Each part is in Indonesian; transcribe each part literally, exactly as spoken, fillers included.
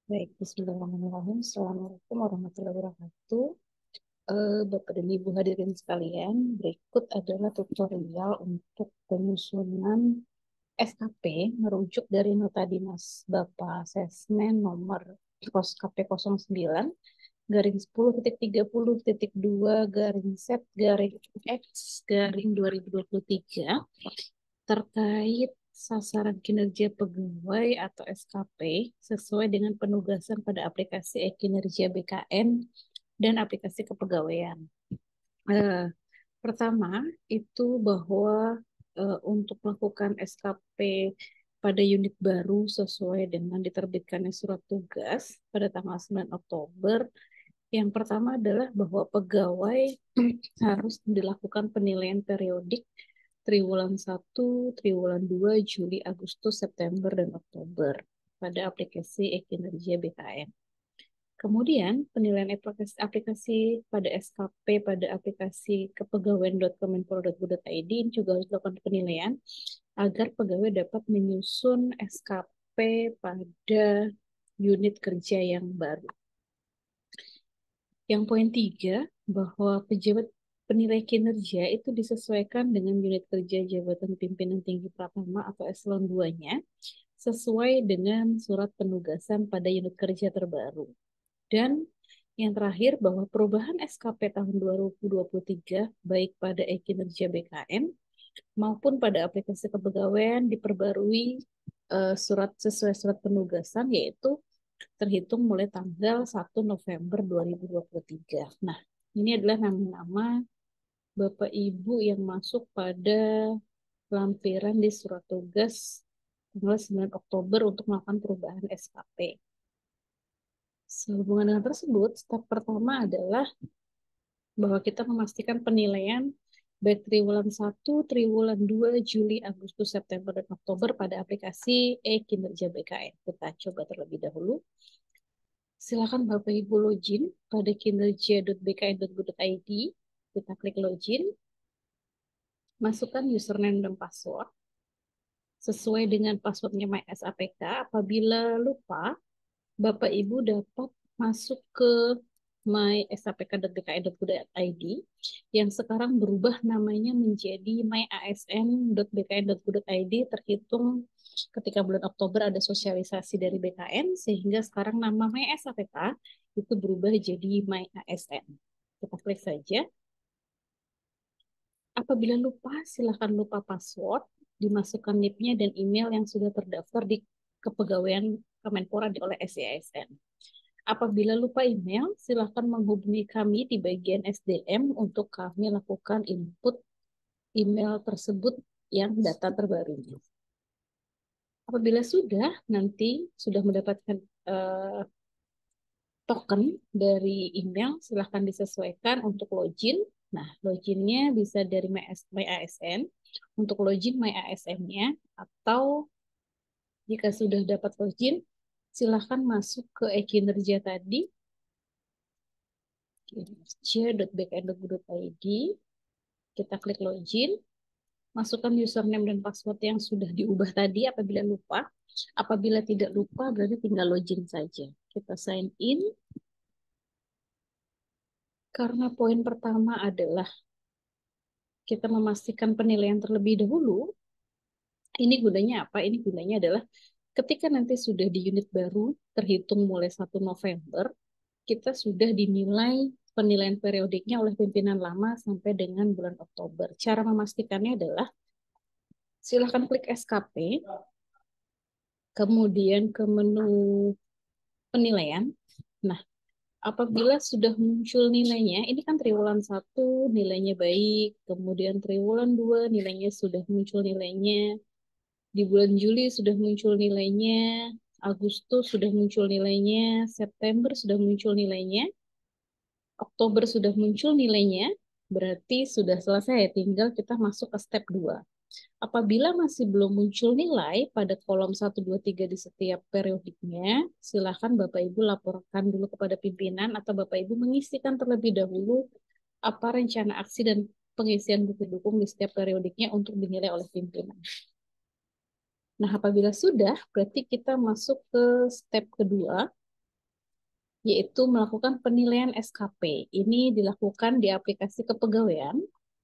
Baik, Bismillahirrahmanirrahim. Assalamualaikum warahmatullahi wabarakatuh. Eh, Bapak dan Ibu hadirin sekalian, berikut adalah tutorial untuk penyusunan S K P merujuk dari Nota Dinas Bapak Sesmen nomor K P nol sembilan garing sepuluh titik tiga puluh titik dua garing set garing X garing dua ribu dua puluh tiga terkait sasaran kinerja pegawai atau S K P sesuai dengan penugasan pada aplikasi e-kinerja B K N dan aplikasi kepegawaian. Eh, Pertama itu bahwa eh, untuk melakukan S K P pada unit baru sesuai dengan diterbitkannya surat tugas pada tanggal sembilan Oktober, yang pertama adalah bahwa pegawai harus dilakukan penilaian periodik triwulan satu, triwulan dua, Juli, Agustus, September, dan Oktober pada aplikasi e-kinerja B K N. Kemudian penilaian aplikasi, aplikasi pada S K P pada aplikasi kepegawaian titik kemenpora titik go titik i d ini juga harus dilakukan penilaian agar pegawai dapat menyusun S K P pada unit kerja yang baru. Yang poin tiga, bahwa pejabat penilai kinerja itu disesuaikan dengan unit kerja jabatan pimpinan tinggi pratama atau eselon dua-nya sesuai dengan surat penugasan pada unit kerja terbaru. Dan yang terakhir, bahwa perubahan S K P tahun dua ribu dua puluh tiga baik pada e-kinerja B K N maupun pada aplikasi kepegawaian diperbarui eh, surat sesuai surat penugasan, yaitu terhitung mulai tanggal satu November dua ribu dua puluh tiga. Nah, ini adalah nama-nama Bapak Ibu yang masuk pada lampiran di surat tugas tanggal sembilan Oktober untuk melakukan perubahan S K P. Sehubungan dengan tersebut, step pertama adalah bahwa kita memastikan penilaian baik triwulan satu, triwulan dua, Juli, Agustus, September, dan Oktober pada aplikasi e-kinerja B K N. Kita coba terlebih dahulu. Silakan Bapak Ibu login pada kinerja titik b k n titik go titik i d. Kita klik login, masukkan username dan password sesuai dengan passwordnya MySAPK. Apabila lupa, Bapak Ibu dapat masuk ke my s a p k titik b k n titik go titik i d yang sekarang berubah namanya menjadi my a s n titik b k n titik go titik i d, terhitung ketika bulan Oktober ada sosialisasi dari B K N, sehingga sekarang nama MySAPK itu berubah jadi My A S N. Kita klik saja. Apabila lupa, silakan lupa password, dimasukkan N I P-nya dan email yang sudah terdaftar di kepegawaian Kemenpora oleh S I A S N. Apabila lupa email, silakan menghubungi kami di bagian S D M untuk kami lakukan input email tersebut yang data terbarunya. Apabila sudah, nanti sudah mendapatkan uh, token dari email, silahkan disesuaikan untuk login. Nah, loginnya bisa dari MyASN, untuk login MyASN-nya, atau jika sudah dapat login, silahkan masuk ke e-kinerja tadi, kinerja titik b k n titik go titik i d, kita klik login, masukkan username dan password yang sudah diubah tadi apabila lupa. Apabila tidak lupa, berarti tinggal login saja. Kita sign in. Karena poin pertama adalah kita memastikan penilaian terlebih dahulu, ini gunanya apa? Ini gunanya adalah ketika nanti sudah di unit baru, terhitung mulai satu November, kita sudah dinilai penilaian periodiknya oleh pimpinan lama sampai dengan bulan Oktober. Cara memastikannya adalah silahkan klik S K P, kemudian ke menu penilaian. Nah, apabila sudah muncul nilainya, ini kan triwulan satu nilainya baik, kemudian triwulan dua nilainya sudah muncul nilainya, di bulan Juli sudah muncul nilainya, Agustus sudah muncul nilainya, September sudah muncul nilainya, Oktober sudah muncul nilainya, berarti sudah selesai, tinggal kita masuk ke step dua. Apabila masih belum muncul nilai pada kolom satu, dua, tiga di setiap periodiknya, silakan Bapak Ibu laporkan dulu kepada pimpinan atau Bapak Ibu mengisikan terlebih dahulu apa rencana aksi dan pengisian buku dukung di setiap periodiknya untuk dinilai oleh pimpinan. Nah, apabila sudah, berarti kita masuk ke step kedua, yaitu melakukan penilaian S K P. Ini dilakukan di aplikasi kepegawaian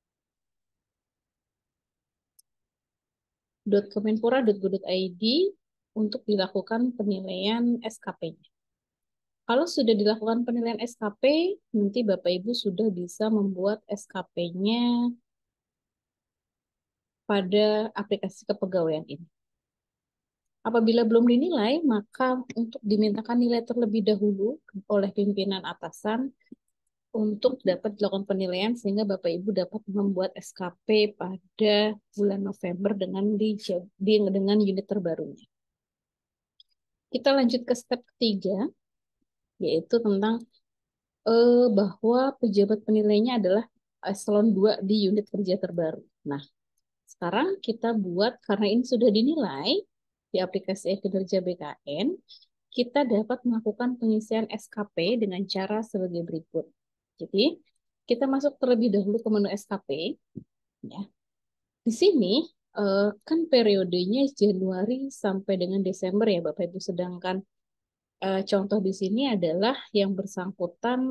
kemenpora titik go titik i d untuk dilakukan penilaian S K P-nya. Kalau sudah dilakukan penilaian S K P, nanti Bapak Ibu sudah bisa membuat S K P-nya pada aplikasi kepegawaian ini. Apabila belum dinilai, maka untuk dimintakan nilai terlebih dahulu oleh pimpinan atasan untuk dapat dilakukan penilaian sehingga Bapak Ibu dapat membuat S K P pada bulan November dengan di, di dengan unit terbarunya. Kita lanjut ke step ketiga, yaitu tentang eh, bahwa pejabat penilainya adalah eselon dua di unit kerja terbaru. Nah, sekarang kita buat, karena ini sudah dinilai di aplikasi e-kinerja B K N, kita dapat melakukan pengisian S K P dengan cara sebagai berikut. Jadi, kita masuk terlebih dahulu ke menu S K P. Ya. Di sini, eh, kan periodenya Januari sampai dengan Desember ya Bapak Ibu, sedangkan eh, contoh di sini adalah yang bersangkutan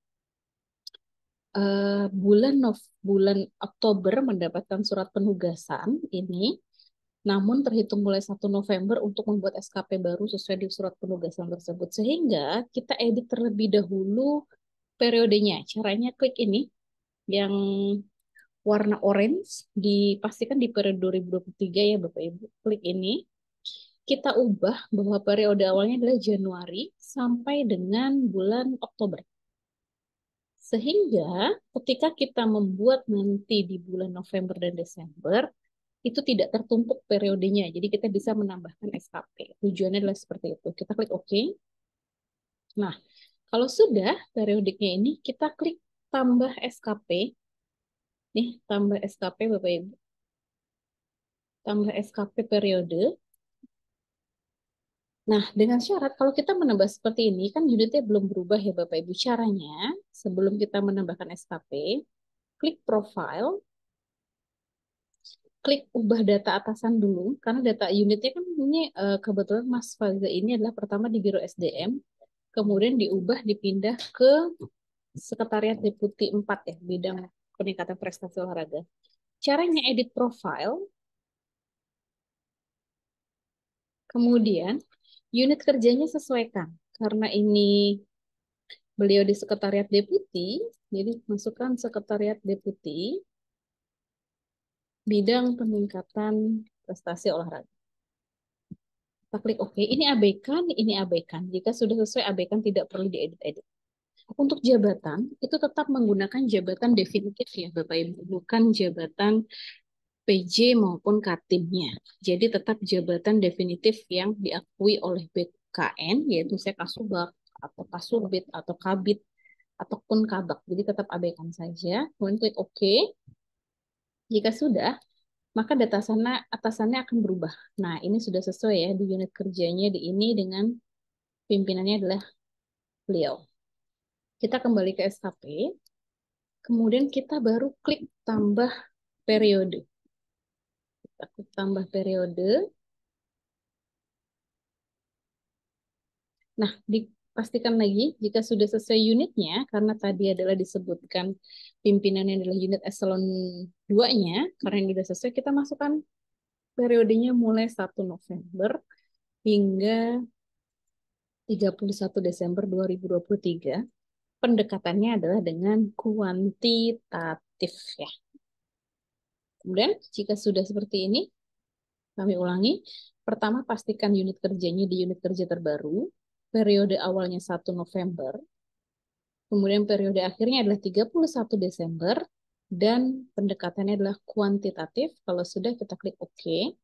eh, bulan Nov bulan Oktober mendapatkan surat penugasan ini, namun terhitung mulai satu November untuk membuat S K P baru sesuai di surat penugasan tersebut. Sehingga kita edit terlebih dahulu periodenya. Caranya klik ini yang warna orange, dipastikan di periode dua ribu dua puluh tiga ya Bapak Ibu. Klik ini. Kita ubah bahwa periode awalnya adalah Januari sampai dengan bulan Oktober. Sehingga ketika kita membuat nanti di bulan November dan Desember, itu tidak tertumpuk periodenya. Jadi kita bisa menambahkan S K P. Tujuannya adalah seperti itu. Kita klik OK. Nah, kalau sudah periodiknya ini, kita klik tambah S K P. Nih, tambah S K P Bapak Ibu. Tambah S K P periode. Nah, dengan syarat kalau kita menambah seperti ini, kan unitnya belum berubah ya Bapak Ibu. Caranya, sebelum kita menambahkan S K P, klik profile, klik ubah data atasan dulu, karena data unitnya kan ini eh, kebetulan Mas Faza ini adalah pertama di Biro S D M, kemudian diubah dipindah ke Sekretariat Deputi empat ya, bidang peningkatan prestasi olahraga. Caranya edit profile, kemudian unit kerjanya sesuaikan. Karena ini beliau di Sekretariat Deputi, jadi masukkan Sekretariat Deputi bidang peningkatan prestasi olahraga. Kita klik OK. Ini abaikan, ini abaikan. Jika sudah sesuai abaikan, tidak perlu diedit-edit. Untuk jabatan, itu tetap menggunakan jabatan definitif ya Bapak Ibu, bukan jabatan P J maupun Katimnya. Jadi tetap jabatan definitif yang diakui oleh B K N, yaitu saya Kasubag, atau Kasubit, atau Kabit, ataupun Kabak. Jadi tetap abaikan saja. Kemudian klik OK. Jika sudah, maka data sana atasannya akan berubah. Nah, ini sudah sesuai ya di unit kerjanya di ini dengan pimpinannya adalah beliau. Kita kembali ke S K P, kemudian kita baru klik tambah periode. Kita klik tambah periode. Nah, dipastikan lagi jika sudah sesuai unitnya, karena tadi adalah disebutkan pimpinannya adalah unit eselon dua-nya, karena ini sudah sesuai, kita masukkan periodenya mulai satu November hingga tiga puluh satu Desember dua ribu dua puluh tiga. Pendekatannya adalah dengan kuantitatif ya. Kemudian jika sudah seperti ini, kami ulangi. Pertama, pastikan unit kerjanya di unit kerja terbaru. Periode awalnya satu November. Kemudian periode akhirnya adalah tiga puluh satu Desember. Dan pendekatannya adalah kuantitatif. Kalau sudah, kita klik OK.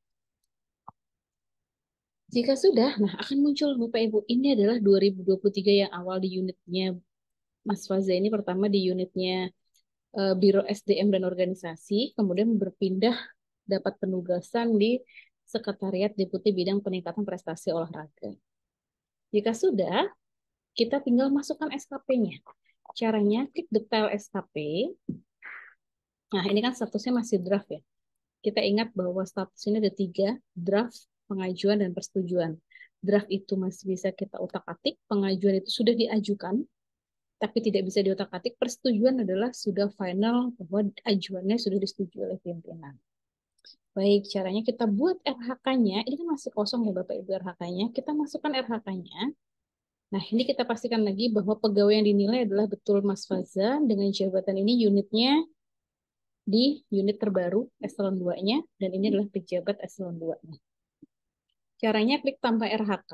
Jika sudah, nah akan muncul Bapak Ibu. Ini adalah dua ribu dua puluh tiga yang awal di unitnya Mas Faza ini, pertama di unitnya uh, Biro S D M dan Organisasi, kemudian berpindah dapat penugasan di Sekretariat Deputi Bidang Peningkatan Prestasi Olahraga. Jika sudah, kita tinggal masukkan S K P-nya. Caranya klik detail S K P. Nah, ini kan statusnya masih draft ya. Kita ingat bahwa status ini ada tiga, draft, pengajuan, dan persetujuan. draft itu masih bisa kita utak-atik, pengajuan itu sudah diajukan, tapi tidak bisa diotak-atik, persetujuan adalah sudah final bahwa ajuannya sudah disetujui oleh pimpinan. Baik, caranya kita buat R H K-nya. Ini kan masih kosong ya Bapak Ibu R H K-nya. Kita masukkan R H K-nya. Nah, ini kita pastikan lagi bahwa pegawai yang dinilai adalah betul Mas Faza dengan jabatan ini unitnya di unit terbaru eselon dua-nya dan ini adalah pejabat eselon dua-nya. Caranya klik tambah R H K,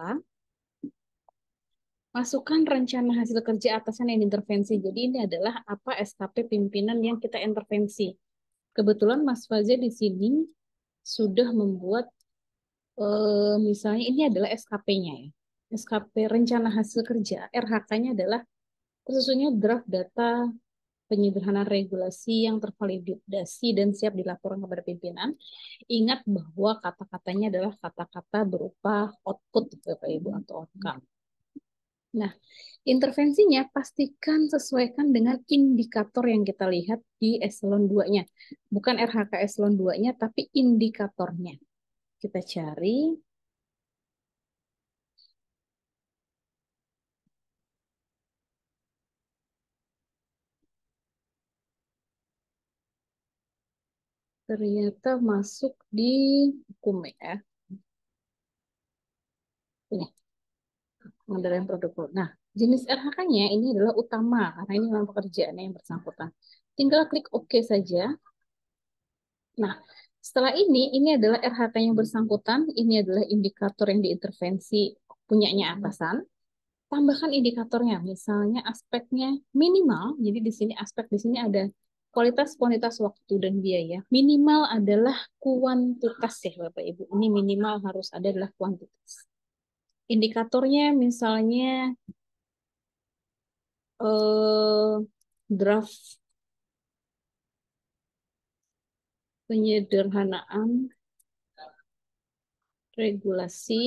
masukkan rencana hasil kerja atasan yang intervensi. Jadi ini adalah apa S K P pimpinan yang kita intervensi. Kebetulan Mas Faza di sini sudah membuat eh, misalnya ini adalah S K P-nya ya. S K P rencana hasil kerja, R H K-nya adalah tersusunnya draft data penyederhanaan regulasi yang tervalidasi dan siap dilaporkan kepada pimpinan. Ingat bahwa kata-katanya adalah kata-kata berupa output Bapak Ibu atau outcome. Nah, intervensinya pastikan sesuaikan dengan indikator yang kita lihat di eselon dua-nya. Bukan R H K eselon dua-nya, tapi indikatornya. Kita cari. Ternyata masuk di hukum ya. Ini, pengendalian produk. Nah, jenis R H K-nya ini adalah utama, karena ini memang pekerjaannya yang bersangkutan. Tinggal klik OK saja. Nah, setelah ini, ini adalah R H K yang bersangkutan, ini adalah indikator yang diintervensi punyanya atasan. Tambahkan indikatornya, misalnya aspeknya minimal, jadi di sini aspek di sini ada kualitas, kuantitas waktu dan biaya. Minimal adalah kuantitas ya Bapak Ibu. Ini minimal harus ada adalah kuantitas. Indikatornya misalnya eh, draft penyederhanaan regulasi.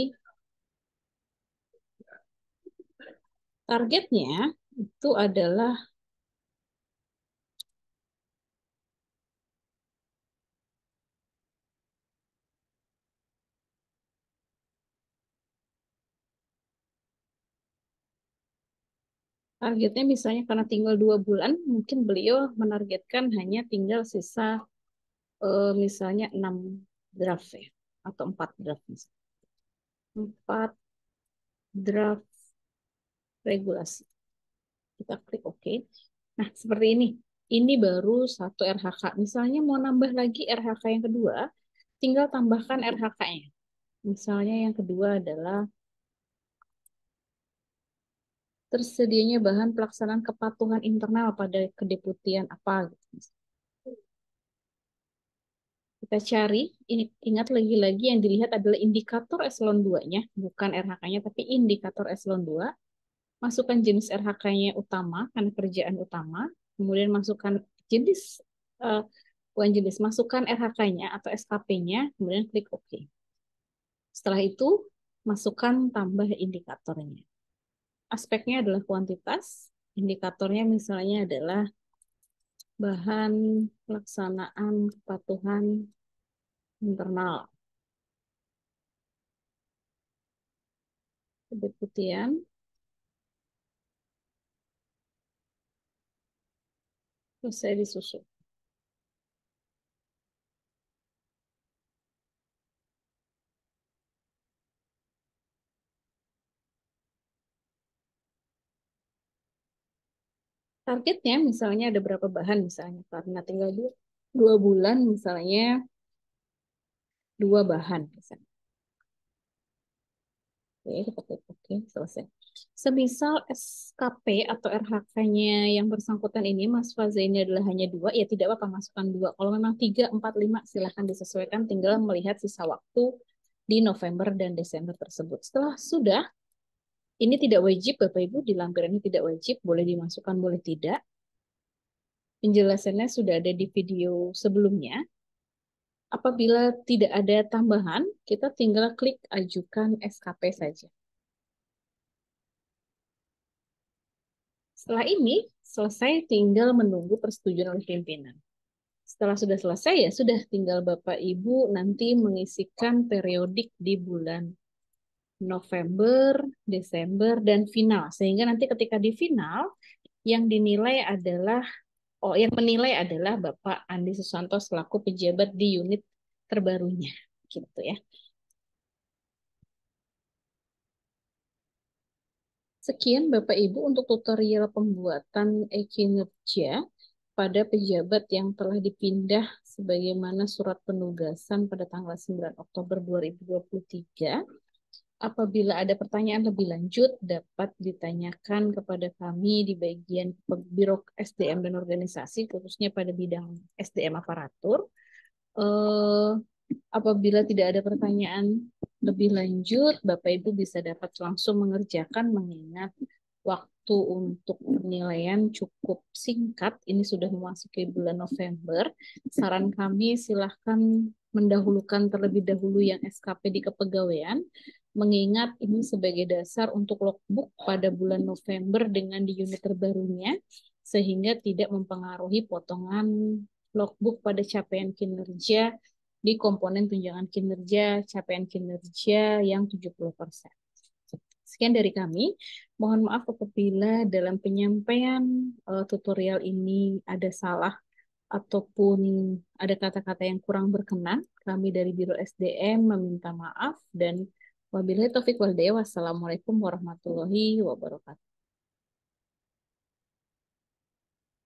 Targetnya itu adalah targetnya misalnya karena tinggal dua bulan, mungkin beliau menargetkan hanya tinggal sisa eh, misalnya enam draft ya, atau empat draft misalnya. Empat draft regulasi. Kita klik OK. Nah, seperti ini. Ini baru satu R H K. Misalnya mau nambah lagi R H K yang kedua, tinggal tambahkan R H K-nya. Misalnya yang kedua adalah tersedianya bahan pelaksanaan kepatuhan internal pada kedeputian apa gitu. Kita cari, ini ingat lagi-lagi yang dilihat adalah indikator eselon dua-nya, bukan R H K-nya, tapi indikator eselon dua. Masukkan jenis R H K-nya utama, karena kerjaan utama. Kemudian masukkan jenis, uh, bukan jenis, masukkan R H K-nya atau S K P-nya, kemudian klik OK. Setelah itu, masukkan tambah indikatornya. Aspeknya adalah kuantitas, indikatornya misalnya adalah bahan pelaksanaan kepatuhan internal. Kedeputian selesai disusun. Targetnya misalnya ada berapa bahan misalnya karena tinggal dua, dua bulan misalnya dua bahan misalnya. Oke, kita klik oke, selesai. Semisal S K P atau R H K-nya yang bersangkutan ini Mas Faza ini adalah hanya dua, ya tidak apa-apa masukkan dua. Kalau memang tiga, empat, lima silahkan disesuaikan, tinggal melihat sisa waktu di November dan Desember tersebut. Setelah sudah, ini tidak wajib Bapak Ibu, di lampiran ini tidak wajib, boleh dimasukkan, boleh tidak. Penjelasannya sudah ada di video sebelumnya. Apabila tidak ada tambahan, kita tinggal klik ajukan S K P saja. Setelah ini, selesai tinggal menunggu persetujuan oleh pimpinan. Setelah sudah selesai ya sudah tinggal Bapak Ibu nanti mengisikan periodik di bulan November, Desember, dan final. Sehingga nanti ketika di final, yang dinilai adalah, oh yang menilai adalah Bapak Andi Susanto selaku pejabat di unit terbarunya. Gitu ya. Sekian Bapak Ibu untuk tutorial pembuatan e-kinerja pada pejabat yang telah dipindah sebagaimana surat penugasan pada tanggal sembilan Oktober dua ribu dua puluh tiga. Apabila ada pertanyaan lebih lanjut, dapat ditanyakan kepada kami di bagian Biro S D M dan Organisasi, khususnya pada bidang S D M aparatur. Eh, Apabila tidak ada pertanyaan lebih lanjut, Bapak Ibu bisa dapat langsung mengerjakan mengingat waktu untuk penilaian cukup singkat. Ini sudah memasuki bulan November. Saran kami silahkan mendahulukan terlebih dahulu yang S K P di kepegawaian, mengingat ini sebagai dasar untuk logbook pada bulan November dengan di unit terbarunya, sehingga tidak mempengaruhi potongan logbook pada capaian kinerja di komponen tunjangan kinerja, capaian kinerja yang tujuh puluh persen. Sekian dari kami. Mohon maaf apabila dalam penyampaian uh, tutorial ini ada salah ataupun ada kata-kata yang kurang berkenan. Kami dari Biro S D M meminta maaf dan wabillahi taufiq wal hidayah. Wassalamualaikum warahmatullahi wabarakatuh.